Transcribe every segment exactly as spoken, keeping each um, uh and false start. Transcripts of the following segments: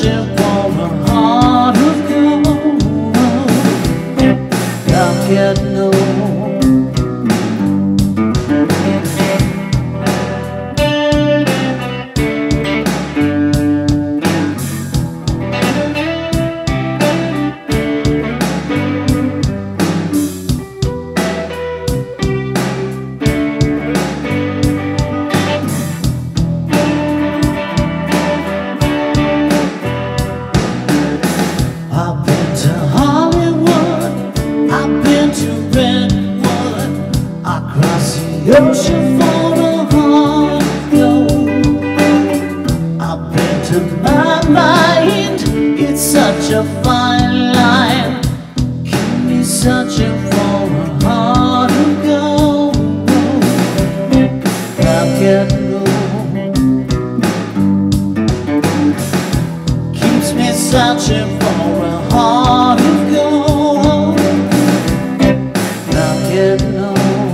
searching for a heart of gold. I'll get no. I've been to Hollywood, I've been to Redwood, I crossed the ocean for a heart of gold. I've been to my mind, it's such a fine line. Keep me searching for a heart of gold. I'll get no. Keeps me searching for a heart of gold. I'll get no.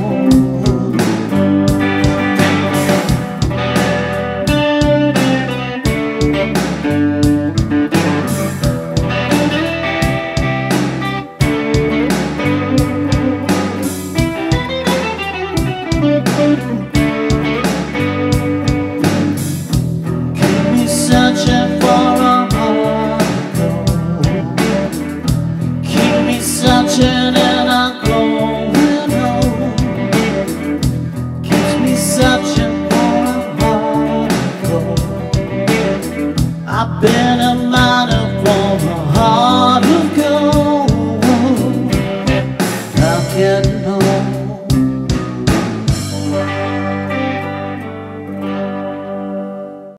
Keep me searching for a heart of gold. Keep me searching and I'm going home. Keeps me searching for a heart of gold. I've been